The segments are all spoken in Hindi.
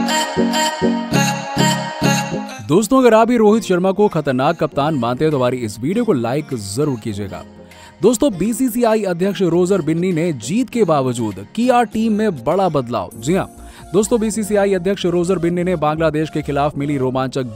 दोस्तों, अगर आप भी रोहित शर्मा को खतरनाक कप्तान मानते हैं तो हमारी इस वीडियो को लाइक जरूर कीजिएगा। दोस्तों, बीसीसीआई अध्यक्ष रोजर बिन्नी ने जीत के बावजूद किया टीम में बड़ा बदलाव। जी हां दोस्तों, बीसीसीआई अध्यक्ष रोजर बिन्नी ने बांग्लादेश के खिलाफ मिली रोमांचक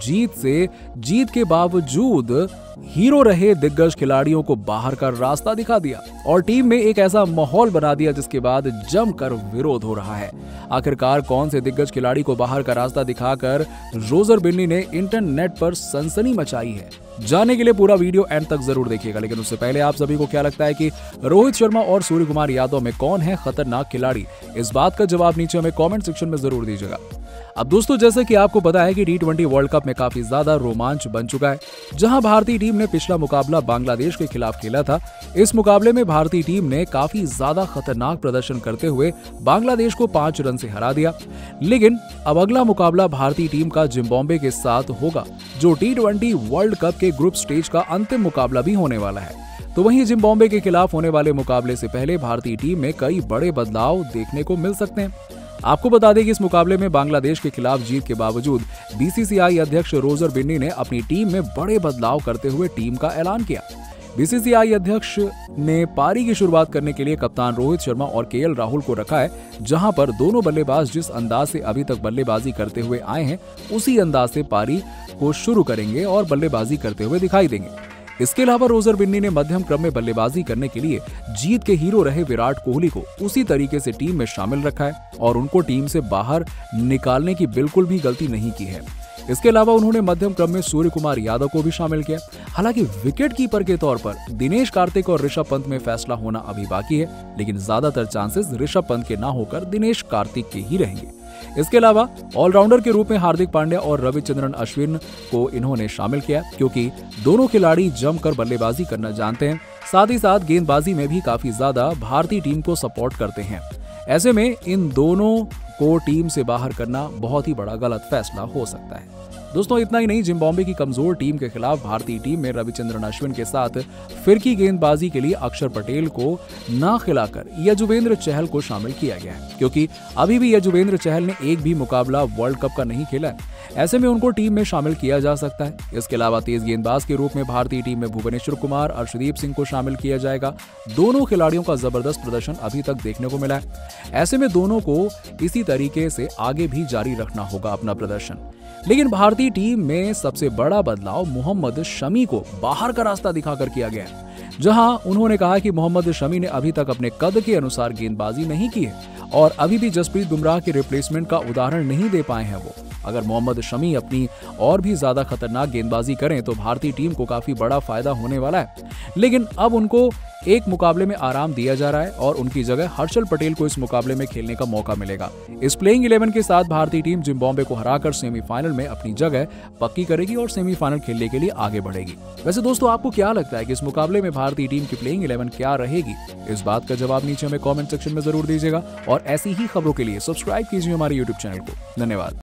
जीत के बावजूद हीरो रहे दिग्गज खिलाड़ियों को बाहर का रास्ता दिखा दिया और टीम में एक ऐसा माहौल बना दिया जिसके बाद जमकर विरोध हो रहा है। आखिरकार कौन से दिग्गज खिलाड़ी को बाहर का रास्ता दिखाकर रोजर बिन्नी ने इंटरनेट पर सनसनी मचाई है? जानने के लिए पूरा वीडियो एंड तक जरूर देखिएगा। लेकिन उससे पहले आप सभी को क्या लगता है कि रोहित शर्मा और सूर्य कुमार यादव में कौन है खतरनाक खिलाड़ी? इस बात का जवाब नीचे हमें कमेंट सेक्शन में जरूर दीजिएगा। अब दोस्तों, जैसे कि आपको पता है कि T20 वर्ल्ड कप में काफी ज्यादा रोमांच बन चुका है, जहां भारतीय टीम ने पिछला मुकाबला बांग्लादेश के खिलाफ खेला था। इस मुकाबले में भारतीय टीम ने काफी ज्यादा खतरनाक प्रदर्शन करते हुए बांग्लादेश को 5 रन से हरा दिया। लेकिन अब अगला मुकाबला भारतीय टीम का जिम्बाब्वे के साथ होगा, जो T20 वर्ल्ड कप के ग्रुप स्टेज का अंतिम मुकाबला भी होने वाला है। तो वहीं जिम्बाब्वे के खिलाफ होने वाले मुकाबले से पहले भारतीय टीम में कई बड़े बदलाव देखने को मिल सकते हैं। आपको बता दें कि इस मुकाबले में बांग्लादेश के खिलाफ जीत के बावजूद बीसीसीआई अध्यक्ष रोजर बिन्नी ने अपनी टीम में बड़े बदलाव करते हुए टीम का ऐलान किया। बीसीसीआई अध्यक्ष ने पारी की शुरुआत करने के लिए कप्तान रोहित शर्मा और केएल राहुल को रखा है, जहां पर दोनों बल्लेबाज जिस अंदाज से अभी तक बल्लेबाजी करते हुए आए हैं उसी अंदाज से पारी को शुरू करेंगे और बल्लेबाजी करते हुए दिखाई देंगे। इसके अलावा रोजर बिन्नी ने मध्यम क्रम में बल्लेबाजी करने के लिए जीत के हीरो रहे विराट कोहली को उसी तरीके से टीम में शामिल रखा है और उनको टीम से बाहर निकालने की बिल्कुल भी गलती नहीं की है। इसके अलावा उन्होंने मध्यम क्रम में सूर्य कुमार यादव को भी शामिल किया। हालांकि विकेट कीपर के तौर पर दिनेश कार्तिक और ऋषभ पंत में फैसला होना अभी बाकी है, लेकिन ज्यादातर चांसेस ऋषभ पंत के ना होकर दिनेश कार्तिक के ही रहेंगे। इसके अलावा ऑलराउंडर के रूप में हार्दिक पांड्या और रविचंद्रन अश्विन को इन्होंने शामिल किया, क्योंकि दोनों खिलाड़ी जमकर बल्लेबाजी करना जानते हैं। साथ ही साथ गेंदबाजी में भी काफी ज्यादा भारतीय टीम को सपोर्ट करते हैं। ऐसे में इन दोनों को टीम से बाहर करना बहुत ही बड़ा गलत फैसला हो सकता है। दोस्तों, इतना ही नहीं, जिम्बाब्वे की कमजोर टीम के खिलाफ भारतीय टीम में रविचंद्रन अश्विन के साथ फिरकी गेंदबाजी के लिए अक्षर पटेल को न खिलाकर यजुवेंद्र चहल को शामिल किया गया है, क्योंकि अभी भी यजुवेंद्र चहल ने एक भी मुकाबला वर्ल्ड कप का नहीं खेला है। ऐसे में उनको टीम में शामिल किया जा सकता है। इसके अलावा तेज गेंदबाज के रूप में भारतीय टीम में भुवनेश्वर कुमार, अर्शदीप सिंह को शामिल किया जाएगा। दोनों खिलाड़ियों का जबरदस्त प्रदर्शन अभी तक देखने को मिला है। ऐसे में दोनों को इसी तरीके से आगे भी जारी रखना होगा अपना प्रदर्शन। लेकिन भारतीय टीम में सबसे बड़ा बदलाव मोहम्मद शमी को बाहर का रास्ता दिखाकर किया गया है, जहां उन्होंने कहा कि मोहम्मद शमी ने अभी तक अपने कद के अनुसार गेंदबाजी नहीं की है और अभी भी जसप्रीत बुमराह के रिप्लेसमेंट का उदाहरण नहीं दे पाए हैं वो। अगर मोहम्मद शमी अपनी और भी ज्यादा खतरनाक गेंदबाजी करें तो भारतीय टीम को काफी बड़ा फायदा होने वाला है। लेकिन अब उनको एक मुकाबले में आराम दिया जा रहा है और उनकी जगह हर्षल पटेल को इस मुकाबले में खेलने का मौका मिलेगा। इस प्लेइंग 11 के साथ भारतीय टीम जिम्बाब्वे को हराकर सेमीफाइनल में अपनी जगह पक्की करेगी और सेमीफाइनल खेलने के लिए आगे बढ़ेगी। वैसे दोस्तों, आपको क्या लगता है कि इस मुकाबले में भारतीय टीम की प्लेइंग 11 क्या रहेगी? इस बात का जवाब नीचे हमें कमेंट सेक्शन में जरूर दीजिएगा और ऐसी ही खबरों के लिए सब्सक्राइब कीजिए हमारे यूट्यूब चैनल को। धन्यवाद।